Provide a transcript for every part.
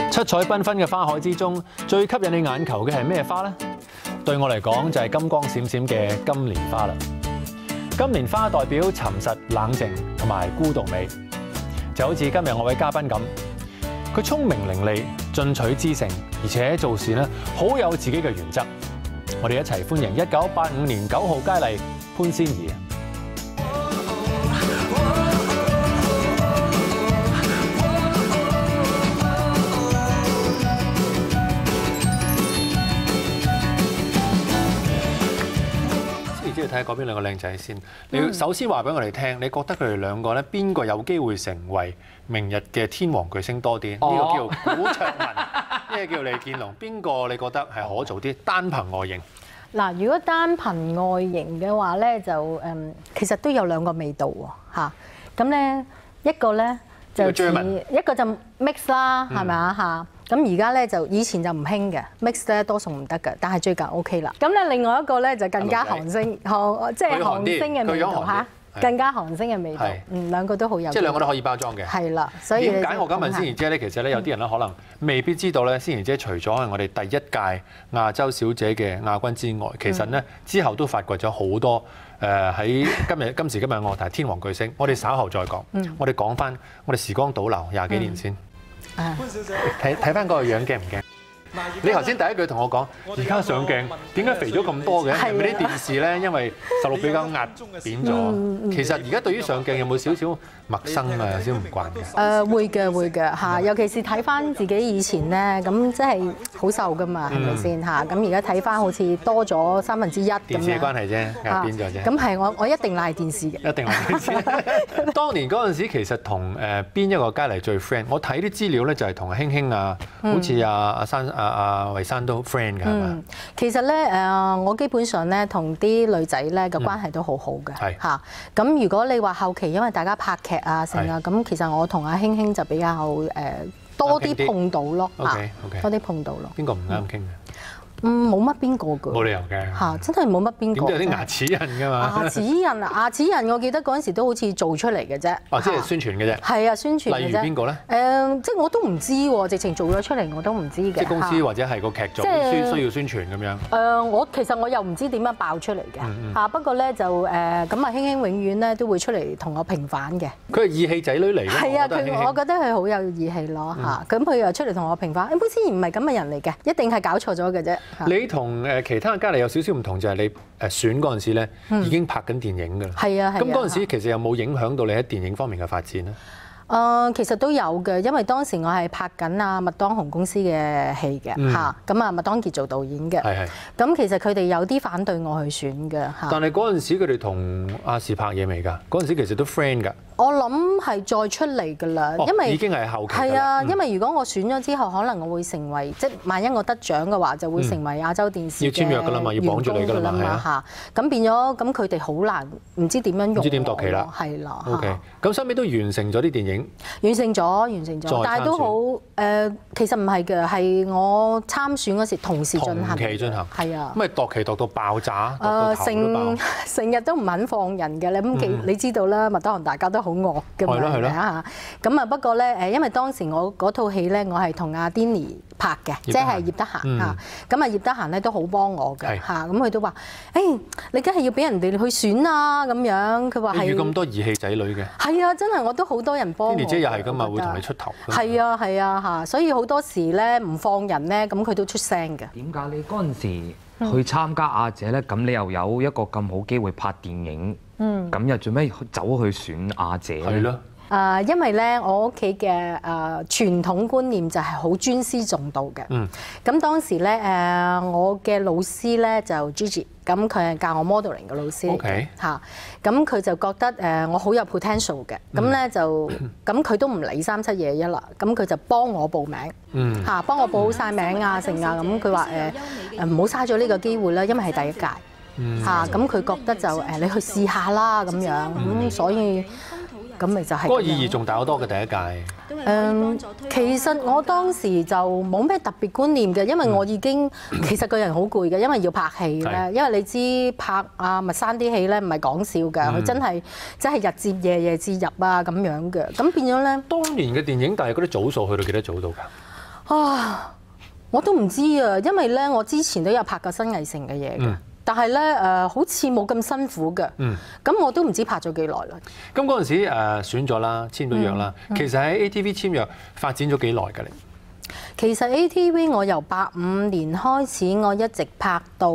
七彩繽紛嘅花海之中，最吸引你眼球嘅係咩花呢？對我嚟講就係金光閃閃嘅金蓮花啦。金蓮花代表沉實、冷靜同埋孤獨美，就好似今日我位嘉賓咁，佢聰明伶俐、進取知性，而且做事呢好有自己嘅原則。我哋一齊歡迎1985年9號佳麗潘仙怡。先要睇下嗰邊兩個靚仔先。你要首先話俾我哋聽，你覺得佢哋兩個咧邊個有機會成為明日嘅天王巨星多啲？呢個叫古卓文，呢個叫李健龍。邊個你覺得係可做啲？單憑外形。 嗱，如果單憑外形嘅話咧，就其實都有兩個味道喎嚇。咁咧一個咧就一個就 mix 啦，係咪啊嚇？咁而家咧就以前就唔興嘅 mix 咧多數唔得嘅，但係最近 OK 啦。咁咧另外一個咧就更加韓星，即係韓星嘅味道嚇，更加韓星嘅味道。兩個都好有。即係兩個都可以包裝嘅。係啦，所以點解我咁問仙怡姐咧？其實咧有啲人咧可能未必知道咧，仙怡姐除咗係我哋第一屆亞洲小姐嘅亞軍之外，其實咧之後都發掘咗好多喺今時今日樂壇天王巨星。我哋稍後再講。我哋講翻我哋時光倒流20幾年先。潘小姐，睇翻嗰個樣驚唔驚？你頭先第一句同我講，而家上鏡點解肥咗咁多嘅？係咪啲電視咧因為16比較壓扁咗？其實而家對於上鏡有冇少少陌生啊？有少少唔慣嘅？ 會嘅嚇，尤其是睇翻自己以前咧，咁即係好瘦噶嘛，係咪先嚇？咁而家睇翻好似多咗1/3咁樣。 電視嘅關係啫，壓扁咗啫。 咁係我一定賴電視嘅。 一定賴電視。當年嗰陣時其實同邊一個佳麗最 friend？我睇啲資料咧就係同興興啊，好似阿珊。惠珊都 friend 㗎係嘛？ 其實咧我基本上咧同啲女仔咧嘅關係都好好嘅嚇。咁如果你話後期因為大家拍劇啊成啊，咁其實我同阿興興就比較多啲碰到咯嚇，多啲碰到咯。 邊個唔啱傾嘅？ 冇乜邊個㗎， 冇理由嘅嚇，真係冇乜邊個。 點都有啲牙齒印㗎嘛？ 牙齒印啊，牙齒印，我記得嗰陣時都好似做出嚟嘅啫。 哦，即係宣傳嘅啫。 係啊，宣傳嘅啫。 例如邊個咧？ 即係我都唔知喎，直情做咗出嚟我都唔知嘅。 即係公司或者係個劇組需要宣傳咁樣。 我其實我又唔知點樣爆出嚟嘅嚇，不過咧就咁啊，興興永遠咧都會出嚟同我平反嘅。佢係義氣仔女嚟嘅。 係啊，我覺得佢好有義氣咯嚇。咁佢又出嚟同我平反，潘仙怡唔係咁嘅人嚟嘅，一定係搞錯咗嘅啫。 你同其他嘅佳麗有少少唔同，就係你選嗰陣時咧已經拍緊電影㗎啦。 係啊， 咁嗰陣時其實有冇影響到你喺電影方面嘅發展咧？ 其實都有嘅，因為當時我係拍緊阿麥當雄公司嘅戲嘅嚇，咁啊麥當傑做導演嘅。係。咁其實佢哋有啲反對我去選嘅嚇。 但係嗰陣時佢哋同亞視拍嘢未㗎？嗰陣時其實都 friend 㗎。 我諗係再出嚟㗎啦，因為已經係後期。 係啊，因為如果我選咗之後，可能我會成為即係萬一我得獎嘅話，就會成為亞洲電視要簽約㗎啦嘛，要綁住你㗎啦嘛嚇。咁變咗咁佢哋好難唔知點樣用。 唔知點度期啦。 係啦。 OK。咁收尾都完成咗啲電影。 完成咗，但係都好其實唔係嘅，係我參選嗰時同時進行。 同期進行。係啊。 咁咪度期度到爆炸， 成日都唔肯放人嘅咧，咁你知道啦，麥當雄大家都好惡嘅嘛，係咪啊？咁啊不過咧因為當時我嗰套戲咧，我係同阿 Denny 拍嘅，即係葉德嫻嚇。咁啊葉德嫻咧都好幫我嘅嚇，咁佢都話：你梗係要俾人哋去選啊咁樣。佢話係。 咁多義氣仔女嘅。係啊，真係我都好多人幫我。 Denny 姐又係㗎嘛，會同你出頭。 係啊嚇，所以好多時咧唔放人咧，咁佢都出聲嘅。 點解你嗰陣時去參加亞姐咧？咁你又有一個咁好機會拍電影，咁又做咩走去選亞姐咧？係咯。 因為咧，我屋企嘅傳統觀念就係好尊師重道嘅。咁當時咧我嘅老師咧就 Gigi，咁佢係教我 modeling 嘅老師嚟嘅嚇。咁佢就覺得我好有 potential 嘅，咁咧就咁佢都唔理3721啦，咁佢就幫我報名嚇，幫我報好晒名啊成啊。咁佢話唔好嘥咗呢個機會啦，因為係第一屆嚇。咁佢覺得就你去試下啦咁樣，咁所以。咁咪就係嗰個意義仲大好多嘅第一屆。 其實我當時就冇咩特別觀念嘅，因為我已經其實個人好攰嘅，因為要拍戲咧。因為你知拍阿麥珊啲戲咧唔係講笑㗎，佢真係日接夜，夜至入啊咁樣嘅。咁變咗咧， 當年嘅電影，但係嗰啲組數去到幾多組到㗎？ 啊，我都唔知啊，因為咧我之前都有拍過新藝城嘅嘢嘅。但係咧好似冇咁辛苦嘅，咁我都唔知拍咗幾耐啦。 咁嗰陣時選咗啦，簽咗約啦。其實喺 ATV 簽約發展咗幾耐㗎你？ 其實 ATV 我由85年開始，我一直拍到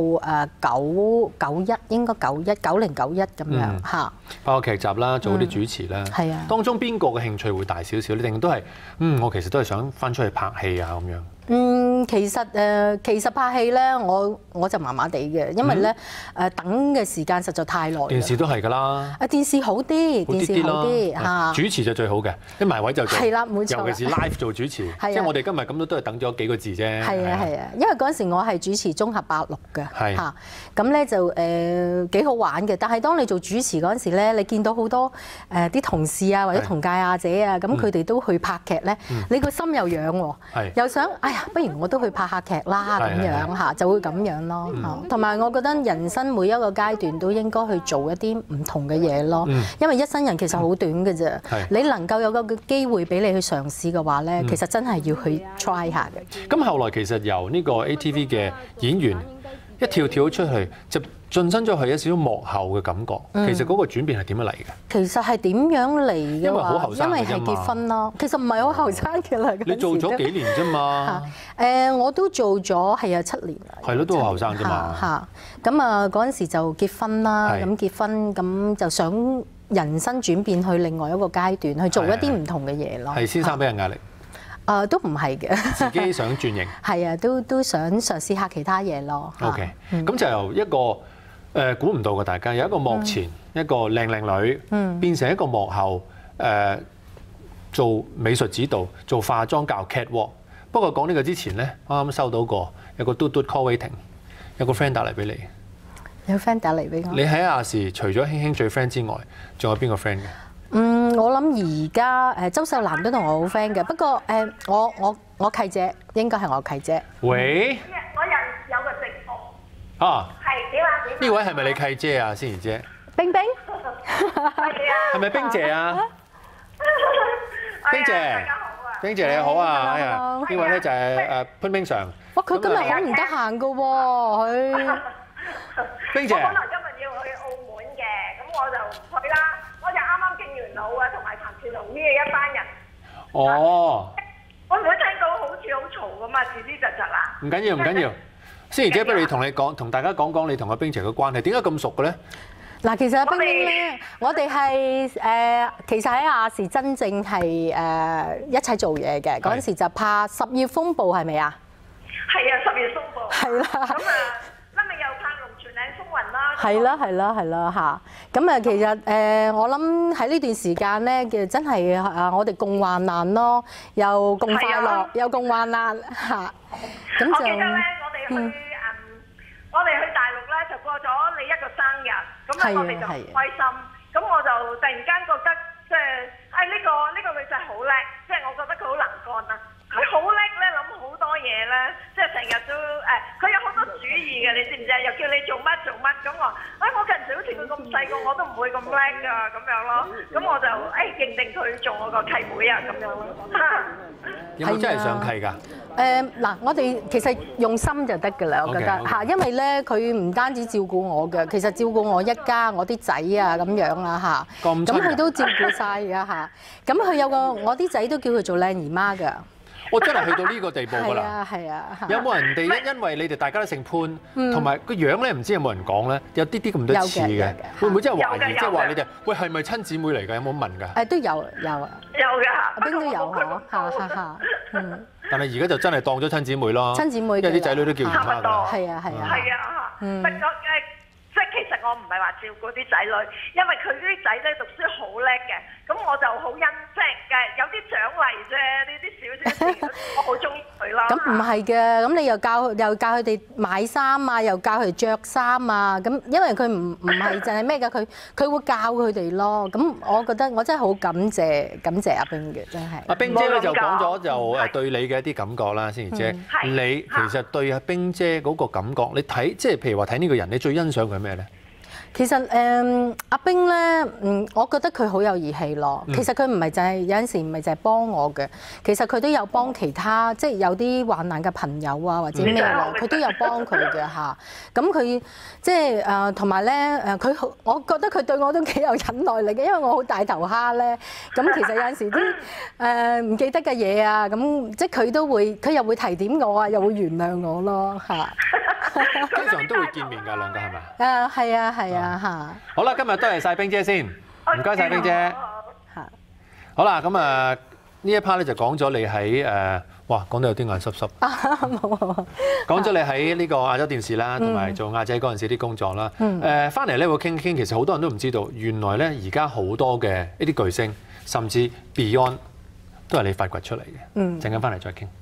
91，應該90、91咁樣嚇。 拍個劇集啦，做啲主持啦。 係啊。當中邊個嘅興趣會大少少？你定都係我其實都係想翻出去拍戲啊咁樣。 其實拍戲咧，我就麻麻地嘅，因為咧等嘅時間實在太耐。 電視都係㗎啦。 電視好啲，電視好啲嚇。 主持就最好嘅，一埋位就做。 係啦，冇錯。 尤其是 live 做主持，即係我哋今日咁都係等咗幾個字啫。 係啊，因為嗰陣時我係主持綜合86嘅嚇，咁咧就幾好玩嘅。但係當你做主持嗰陣時咧，你見到好多啲同事啊或者同屆阿姐啊，咁佢哋都去拍劇咧，你個心又癢喎，又想不如我都去拍下劇啦咁樣嚇，就會咁樣咯。同埋我覺得人生每一個階段都應該去做一啲唔同嘅嘢咯，因為一生人其實好短嘅啫。你能夠有個機會俾你去嘗試嘅話咧，其實真係要去 try 下嘅。 咁後來其實由呢個 ATV 嘅演員一跳出去，就晉身咗去一少少幕後嘅感覺。其實嗰個轉變係點樣嚟嘅？ 其實係點樣嚟嘅？ 因為好後生， 因為係結婚咯。其實唔係好後生嘅啦。 你做咗幾年啫嘛？ 我都做咗係有7年啦。 係咯，都好後生啫嘛。 咁嗰陣時就結婚啦。咁結婚咁就想人生轉變去另外一個階段，去做一啲唔同嘅嘢咯。 係先生俾人壓力？ 都唔係嘅。 自己想轉型。 係啊，都想嘗試下其他嘢咯。 OK，咁就由一個估唔到嘅大家，有一個幕前一個靚女，變成一個幕後做美術指導、做化妝教 catwalk。不過講呢個之前咧，啱啱收到有個嘟 call waiting， 有個 friend 打嚟俾你。 有 friend 打嚟俾我。 你喺亞視除咗興最 friend 之外，仲有邊個 friend 嘅？ 我諗而家周秀蘭都同我好 friend 嘅，不過我契姐應該係我契姐。 喂， 我人有個直播。 啊。 係點啊？ 呢位係咪你契姐啊，仙兒姐？ 冰冰。 係啊。 係咪冰姐啊？冰姐。 大家好啊。 冰姐你好啊，呢位咧就係潘冰常。 哇！佢今日好唔得閒噶喎，佢。 冰姐。 我本來今日要去澳門嘅，咁我就唔去啦。我就啱啱敬完老啊，同埋譚志同呢一班人。 哦。 我唔會聽到好似好嘈咁嘛，吱吱喳喳啦。 唔緊要。仙兒姐，不如同大家講你同阿冰姐嘅關係，點解咁熟嘅咧？ 嗱，其實阿冰冰咧，我哋係其實喺亞視真正係一齊做嘢嘅，嗰陣時就拍《10月風暴》係咪啊？ 係啊，《10月風暴》。係啦。咁後尾又拍《龍泉嶺風雲》啦。 係啦嚇。咁其實我諗喺呢段時間咧，其實真係我哋共患難咯，又共快樂，又共患難嚇。咁就我記得咧，我哋去大陸咧就過咗你一個生日，咁咧我哋就唔開心，咁我就突然間覺得即係呢個女仔好叻，即係我覺得佢好能幹啊，佢好叻咧，諗好多嘢咧，即係成日都佢有好多主意嘅，你知唔知啊？又叫你做乜咁我近時好似佢咁細個，我都唔會咁叻㗎咁樣咯，咁我就認定佢做我個契妹啊咁樣咯。 有冇真係想契㗎？ 嗱，我哋其實用心就得㗎啦，我覺得嚇，因為咧佢唔單止照顧我嘅，其實照顧我一家，我啲仔啊咁樣啊嚇，咁佢都照顧晒㗎嚇，咁佢有我啲仔都叫佢做靚姨媽㗎。 我真係去到呢個地步㗎啦！ 係啊！ 有冇人哋因為你哋大家都姓潘，同埋個樣咧，唔知有冇人講咧，有啲咁多似嘅，會唔會真係懷疑？即係話你哋喂係咪親姊妹嚟㗎？有冇問㗎？ 都有啊！ 有㗎， 阿冰都有嗬，嚇。 但係而家就真係當咗親姊妹咯。 親姊妹， 因為啲仔女都叫姨媽㗎。 係啊。 即係其實我唔係話照顧啲仔女，因為佢啲仔咧讀書好叻嘅，咁我就好即係有啲獎勵啫，呢啲少事，我好中意佢啦。 咁唔係嘅，咁你又教佢哋買衫啊，又教佢哋着衫啊，咁因為佢唔係淨係咩㗎，佢會教佢哋咯。咁我覺得我真係好感謝阿冰嘅，真係。 阿冰姐咧就講咗就對你嘅一啲感覺啦，仙兒姐。你其實對阿冰姐嗰個感覺，你睇即係譬如話睇呢個人，你最欣賞佢咩咧？ 其實阿冰咧，我覺得佢好有義氣咯。其實佢唔係就係有陣時唔係就係幫我嘅，其實佢都有幫其他，即係有啲患難嘅朋友啊或者咩咯，佢都有幫佢嘅嚇。咁佢即係同埋咧佢我覺得佢對我都幾有忍耐力嘅，因為我好大頭蝦咧。咁其實有陣時啲唔記得嘅嘢啊，咁即係佢又會提點我啊，又會原諒我咯嚇。 經常都會見面㗎，兩個係咪？ 係啊嚇。 好啦，今日多謝晒冰姐先，唔該晒冰姐。好啦，咁呢一 part 咧就講咗你喺哇講到有啲眼濕濕。 冇。 講咗你喺呢個亞洲電視啦，同埋做亞姐嗰陣時啲工作啦。翻嚟咧會傾傾，其實好多人都唔知道，原來咧而家好多嘅呢啲巨星，甚至 Beyond 都係你發掘出嚟嘅。陣間翻嚟再傾。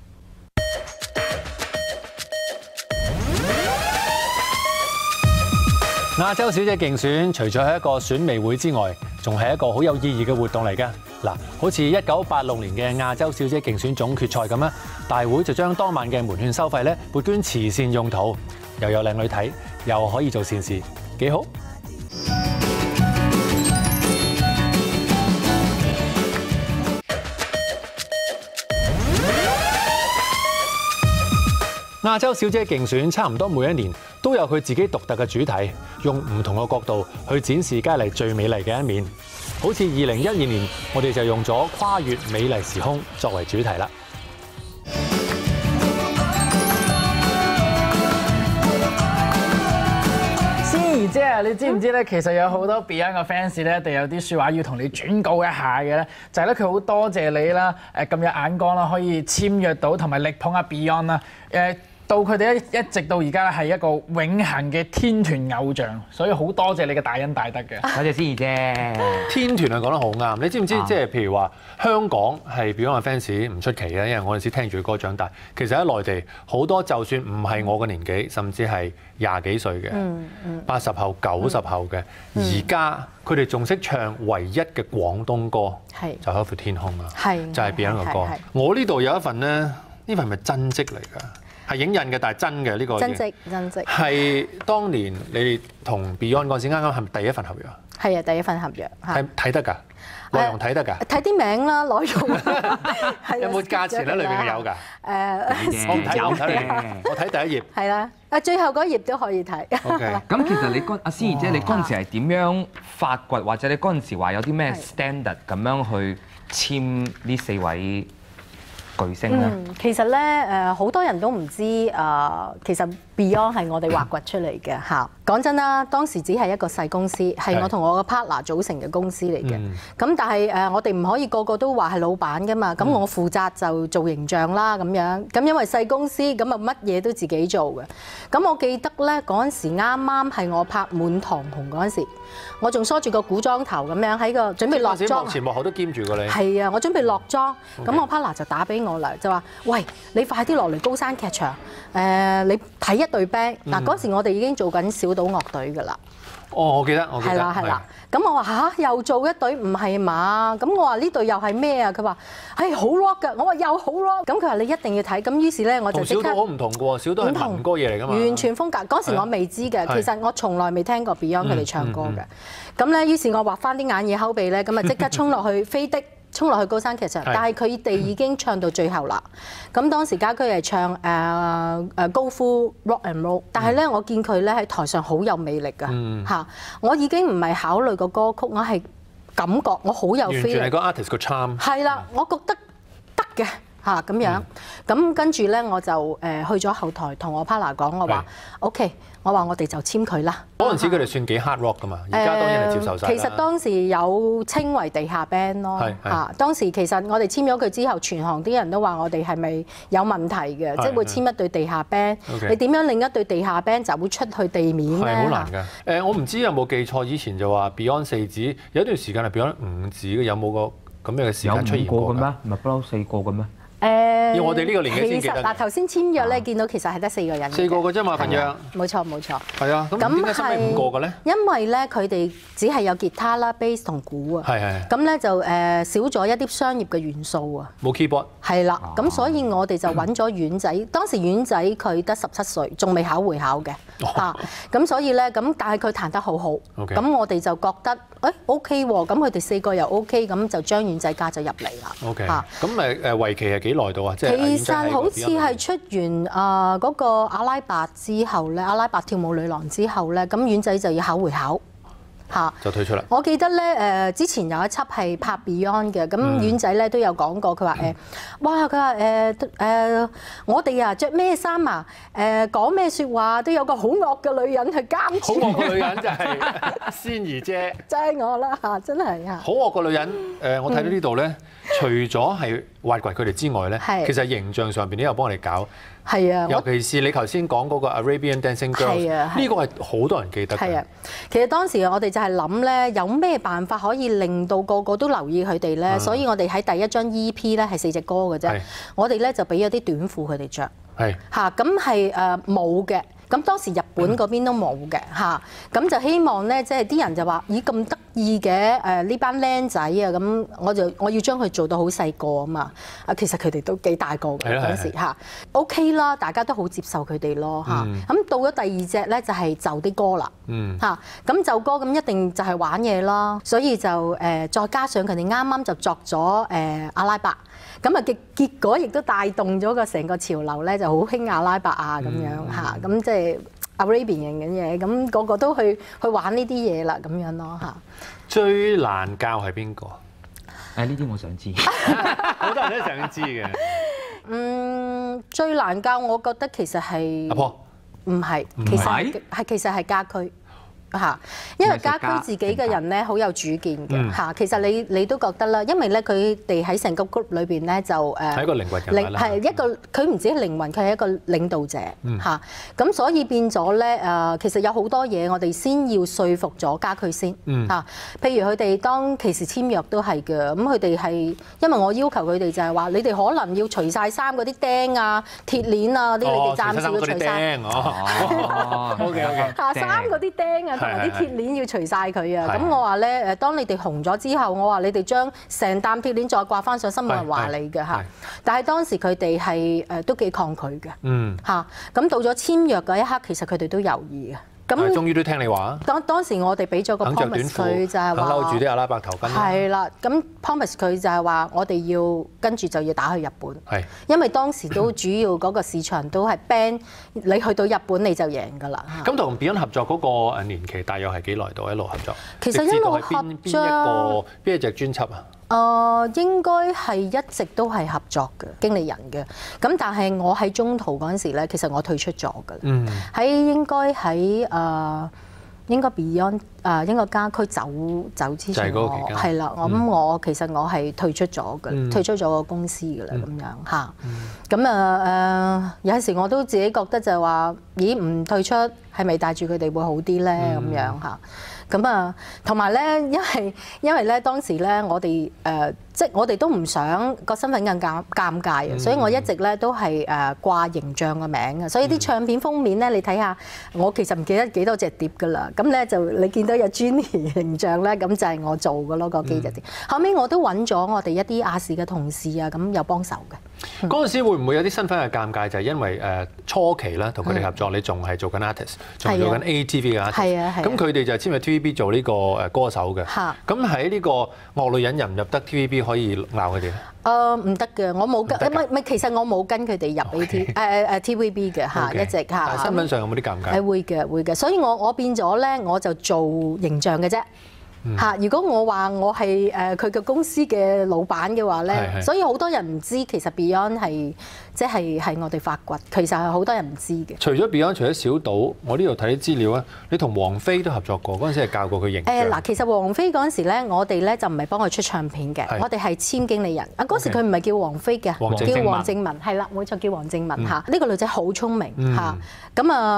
亞洲小姐競選除咗係一個選美會之外，仲係一個好有意義嘅活動嚟㗎。嗱，好似1986年嘅亞洲小姐競選總決賽咁啦，大會就將當晚嘅門券收費咧撥捐慈善用途，又有靚女睇，又可以做善事，幾好。亞洲小姐競選差唔多每一年都有佢自己獨特嘅主題，用唔同嘅角度去展示佳麗最美麗嘅一面。好似2012年，我哋就用咗跨越美麗時空作為主題啦。 思怡姐啊，你知唔知咧？其實有好多 Beyond 嘅 fans 咧，一定有啲説話要同你轉告一下嘅咧，就係咧佢好多謝你啦，咁有眼光啦，可以簽約到同埋力捧阿 Beyond 啦，到佢哋一直到而家係一個永恆嘅天團偶像，所以好多謝你嘅大恩大德嘅。 多謝思怡姐。 天團係講得好啱，你知唔知？即係譬如話香港係 Beyond 嘅 fans 唔出奇嘅，因為我哋先聽住歌長大。其實喺內地好多就算唔係我嘅年紀，甚至係20幾歲嘅，80後、90後嘅，而家佢哋仲識唱唯一嘅廣東歌，就《海闊天空》啦，就係 Beyond 嘅歌。我呢度有一份呢份係咪真跡嚟㗎？係影印嘅，但係真嘅呢個真跡係當年你哋同 Beyond 嗰陣時啱啱係咪第一份合約？ 係啊，第一份合約。 睇得㗎，內容睇得㗎。 睇啲名啦，內容。 有冇價錢喺裏邊有㗎？我唔睇，我睇第一頁。 係啦，最後嗰頁都可以睇。 OK。 咁其實你阿思怡姐，你嗰陣時係點樣發掘，或者你嗰陣時話有啲咩 standard 咁樣去簽呢4位巨星咧？ 其實咧好多人都唔知其實 Beyond 係我哋挖掘出嚟嘅嚇。講真啦，當時只係一個細公司，係我同我個 partner 組成嘅公司嚟嘅。咁但係我哋唔可以個個都話係老闆噶嘛。咁我負責就做形象啦咁樣。咁因為細公司咁啊乜嘢都自己做嘅。咁我記得咧嗰陣時啱啱係我拍《滿堂紅》嗰陣時，我仲梳住個古裝頭咁樣喺個準備落妝。 幕前幕後都兼住過你。 係啊，我準備落妝，咁我 partner 就打俾我啦，就話：喂，你快啲落嚟高山劇場，你睇一隊 band。嗱嗰時我哋已經做緊小島樂隊㗎啦。 哦，我記得。 係啦。咁我話嚇，又做一隊唔係嘛？咁我話呢隊又係咩啊？佢話係好 rock 㗎。我話又好 rock。咁佢話你一定要睇。咁於是咧我就即刻。同小島好唔同㗎喎，小島係民歌嘢嚟㗎嘛。完全風格。嗰時我未知嘅，其實我從來未聽過 Beyond 佢哋唱歌嘅。咁咧，於是我畫翻啲眼耳口鼻咧，咁啊即刻衝落去飛的。衝落去高山劇場，但係佢哋已經唱到最後啦。咁當時家駒係唱高呼 rock and roll， 但係咧我見佢咧喺台上好有魅力㗎嚇。我已經唔係考慮個歌曲，我係感覺我好有 feel。完全係個 artist 個 charm。係啦，我覺得得嘅嚇咁樣。咁跟住咧我就去咗後台同我 partner 講，我話 OK。我話我哋就簽佢啦。嗰陣時佢哋算幾 hard rock 㗎嘛，而家當然係接受晒。其實當時有稱為地下 band 咯。嚇，當時其實我哋簽咗佢之後，全行啲人都話我哋係咪有問題嘅，即係會簽一隊地下 band。你點樣令一隊地下 band 就會出去地面咧？係好難㗎。我唔知有冇記錯，以前就話 Beyond 4子，有一段時間係 Beyond 5子嘅，有冇個咁樣嘅時間出現過㗎？ 有5個嘅咩？唔係不嬲4個嘅咩？ 誒， 要我哋呢個年紀先記得。 其實嗱，頭先簽約咧，見到其實係得4個人嘅。 4個嘅啫嘛，份約。 冇錯冇錯。 係啊，咁點解收尾5個嘅咧？ 因為咧，佢哋只係有吉他啦、bass 同鼓啊。 係。 咁咧就少咗一啲商業嘅元素啊。 冇 keyboard。 係啦，咁所以我哋就揾咗丸仔。當時丸仔佢得17歲，仲未考會考嘅嚇。咁所以咧，咁但係佢彈得好好。咁我哋就覺得OK 喎，咁佢哋4個又 OK，咁就將丸仔加咗入嚟啦。 OK。咁為期係幾耐到啊？即係其實好似係出完嗰個阿拉伯之後咧，阿拉伯跳舞女郎之後咧，咁丸仔就要考會考嚇， 就退出啦。 我記得咧之前有一輯係拍 Beyond 嘅，咁丸仔咧都有講過，佢話哇，佢話我哋啊着咩衫啊，講咩説話都有個好惡嘅女人去監住。 好惡嘅女人就係仙兒姐， 就係我啦嚇，真係嚇。 好惡嘅女人我睇到呢度咧，除咗係挖掘佢哋之外咧，其實形象上邊都有幫我哋搞。 係啊， 尤其是你頭先講嗰個 Arabian Dancing Girls，呢個係好多人記得嘅。係啊， 其實當時我哋就係諗咧，有咩辦法可以令到個個都留意佢哋咧？所以我哋喺第一張 EP 咧係4隻歌嘅啫，我哋咧就俾咗啲短褲佢哋着。係嚇，咁係冇嘅。咁當時日本嗰邊都冇嘅嚇，咁就希望咧，即係啲人就話：咦咁得意嘅呢班僆仔啊！咁我要將佢做到好細個啊嘛。其實佢哋都幾大個嘅嗰陣時嚇。OK 啦，大家都好接受佢哋咯嚇。咁到咗第2隻咧就係就啲歌啦嚇。咁就歌咁一定就係玩嘢啦，所以就再加上佢哋啱啱就作咗阿拉伯。咁啊結果亦都帶動咗個成個潮流咧，就好興阿拉伯啊咁樣嚇，咁即係 Arabian 嘅嘢，咁個個都去玩呢啲嘢啦咁樣咯嚇。最難教係邊個？ 呢啲我想知， 好多人都想知嘅。 最難教我覺得其實係阿婆， 唔係，其實係家駒。嚇，因為家駒自己嘅人咧好有主見嘅嚇，其實你都覺得啦，因為咧佢哋喺成個 group 裏邊咧就係一個靈魂人物啦， 係一個佢唔止係靈魂，佢係一個領導者嚇，咁所以變咗咧其實有好多嘢我哋先要說服咗家駒先嚇，譬如佢哋當其時簽約都係嘅，咁佢哋係因為我要求佢哋就係話你哋可能要除晒衫嗰啲釘啊、鐵鏈啊啲，你哋暫時要除晒。 OK 嚇，衫嗰啲釘啊。同埋啲鐵鏈要除晒佢啊！咁我話咧當你哋紅咗之後，我話你哋將成擔鐵鏈再掛翻上身，冇人話你嘅嚇。但係當時佢哋係都幾抗拒嘅嚇。咁到咗簽約嗰一刻，其實佢哋都猶豫嘅。咁終於都聽你話。 當時我哋俾咗個 promise 佢就係話， 摟住啲阿拉伯頭巾。 係啦，咁 promise 佢就係話，我哋要跟住就要打去日本。 係。因為當時都主要嗰個市場都係 ban，你去到日本你就贏㗎啦。 咁同 Beyond 合作嗰個年期大約係幾耐到一路合作？ 其實一路合作邊一隻專輯啊？ 應該係一直都係合作嘅經理人嘅，咁但係我喺中途嗰陣時咧，其實我退出咗㗎啦。喺應該應該 Beyond 應該家駒走之前，係啦，我其實我係退出咗㗎，退出咗個公司㗎啦，咁樣嚇。咁有陣時我都自己覺得就係話，咦唔退出係咪帶住佢哋會好啲咧？咁樣嚇。咁同埋咧，因為咧當時咧，我哋即係我哋都唔想個身份更尷尬啊，所以我一直咧都係掛形象嘅名啊，所以啲唱片封面咧，你睇下，我其實唔記得幾多隻碟㗎啦。咁咧就你見到有 Jenny 形象咧，咁就係我做嘅咯，嗰幾隻碟。後尾我都揾咗我哋一啲亞視嘅同事啊，咁有幫手嘅。 嗰陣時會唔會有啲身份嘅尷尬？就係因為初期啦，同佢哋合作，你仲係做緊 artist， 仲做緊 ATV 嘅 artist。係啊係。咁佢哋就簽入 TVB 做呢個歌手嘅。嚇。咁喺呢個惡女人入唔入得 TVB 可以鬧佢哋咧？ 唔得嘅，我冇跟，唔係，其實我冇跟佢哋入 TVB 嘅嚇，一直嚇。 但係身份上有冇啲尷尬？ 會嘅，所以我變咗咧，我就做形象嘅啫。嚇！如果我話我係佢嘅公司嘅老闆嘅話咧，所以好多人唔知其實 Beyond 係即係我哋發掘，其實係好多人唔知嘅。除咗 Beyond，除咗小島，我呢度睇啲資料啊，你同王菲都合作過，嗰陣時係教過佢形象。 嗱，其實王菲嗰陣時咧，我哋咧就唔係幫佢出唱片嘅，我哋係簽經理人。嗰時佢唔係叫王菲嘅，叫黃正文，係啦，冇錯，叫黃正文嚇。呢個女仔好聰明嚇，咁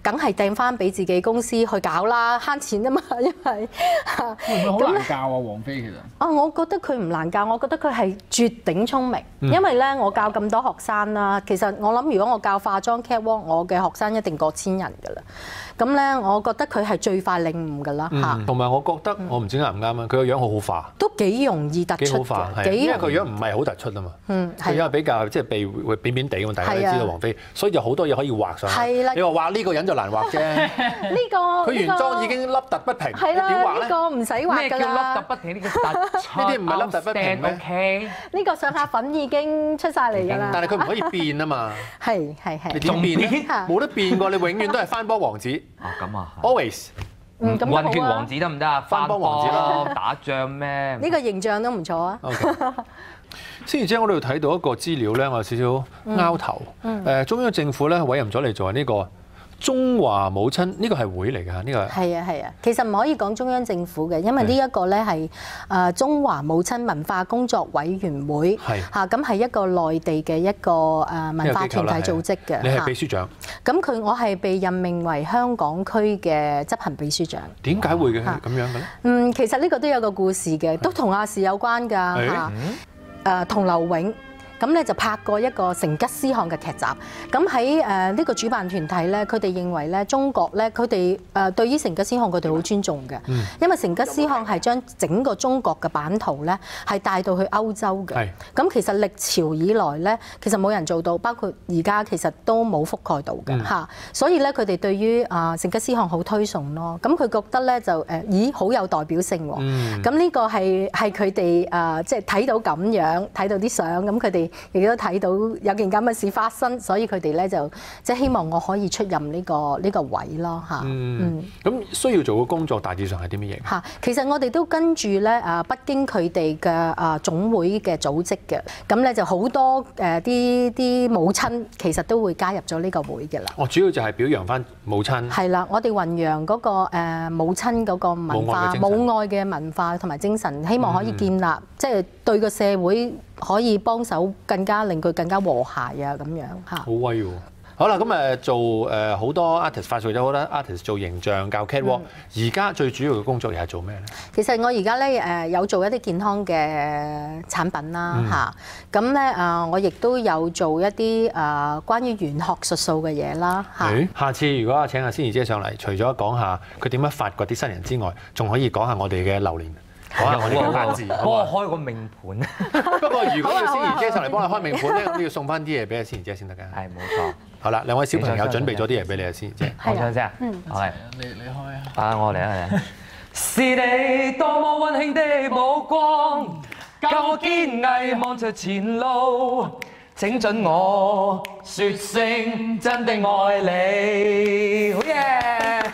梗係掟翻俾自己公司去搞啦，慳錢啊嘛，因為會唔會好難教啊？王菲其實我覺得佢唔難教，我覺得佢係絕頂聰明，因為咧我教咁多學生啦，其實我諗如果我教化妝 catwalk，我嘅學生一定過千人㗎啦。咁咧，我覺得佢係最快領悟㗎啦嚇。 同埋我覺得我唔知啱唔啱啊，佢個樣好好化， 都幾容易突出嘅， 因為佢樣唔係好突出啊嘛。佢因為比較即係鼻會扁扁地咁，大家都知道王菲，所以有好多嘢可以畫上去。 係啦， 你話畫呢個人就難畫啫。 呢個佢原裝已經凹凸不平， 係啦，呢個唔使畫㗎啦。 咩叫凹凸不平？呢個突出。 呢啲唔係凹凸不平咩？ 呢個上下粉已經出晒嚟㗎啦。 但係佢唔可以變啊嘛。 係。 你點變咧？冇得變過，你永遠都係翻波王子。 哦，咁啊。 Always。 混血王子得唔得啊？ 翻波王子咯， 打仗咩？ 呢個形象都唔錯啊。 思怡姐，我哋睇到一個資料咧，我有少少拗頭。中央政府咧委任咗你做呢個中華母親，呢個係會嚟㗎，呢個係啊。其實唔可以講中央政府嘅，因為呢一個咧係中華母親文化工作委員會嚇，咁係一個內地嘅一個文化團體組織嘅。 你係秘書長。 咁我係被任命為香港區嘅執行秘書長。 點解會嘅咁樣嘅咧？ 其實呢個都有個故事嘅，都同亞視有關㗎嚇。同劉永。咁咧就拍過一個成吉思汗嘅劇集，咁喺呢個主辦團體咧，佢哋認為咧中國咧，佢哋對於成吉思汗佢哋好尊重嘅，因為成吉思汗係將整個中國嘅版圖咧係帶到去歐洲嘅。咁其實歷朝以來咧，其實冇人做到，包括而家其實都冇覆蓋到嘅嚇。所以咧佢哋對於成吉思汗好推崇咯。咁佢覺得咧就咦好有代表性喎。咁呢個係佢哋即係睇到咁樣，睇到啲相，咁佢哋亦都睇到有件咁嘅事發生，所以佢哋咧就即係希望我可以出任呢個位咯嚇。 咁需要做嘅工作大致上係啲乜嘢？ 嚇，其實我哋都跟住咧北京佢哋嘅總會嘅組織嘅，咁咧就好多啲母親其實都會加入咗呢個會嘅啦。 主要就係表揚翻母親。 係啦，我哋弘揚嗰個母親嗰個文化、母愛嘅文化同埋精神，希望可以建立即係對個社會可以幫手更加令佢更加和諧啊咁樣嚇。 好威喎！好啦，咁做好多 artist 發掘咗好多 artist 做形象教 catwalk，而家最主要嘅工作又係做咩咧？ 其實我而家咧有做一啲健康嘅產品啦嚇，咁咧我亦都有做一啲關於玄學術數嘅嘢啦嚇。 下次如果請阿仙兒姐上嚟，除咗講下佢點樣發掘啲新人之外，仲可以講下我哋嘅流年。好啊！我哋嘅八字， 幫我開個命盤。 不過如果要仙兒姐上嚟幫你開命盤咧，咁都要送翻啲嘢俾阿仙兒姐先得㗎。 係冇錯。 好啦，兩位小朋友準備咗啲嘢俾你啊，仙兒姐。 我想先啊。係。 你開啊！我嚟啊！是你多麼溫馨的目光，教我堅毅望着前路，請准我説聲真的愛你。好嘢！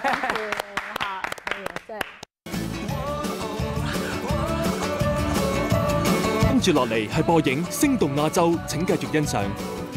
跟住落嚟係播映《星動亞洲》，請繼續欣賞。